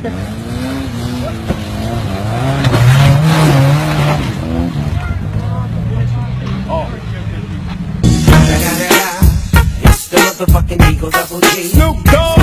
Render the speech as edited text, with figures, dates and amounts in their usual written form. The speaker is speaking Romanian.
It's the motherfucking Eagle Double G. Snoop Dogg.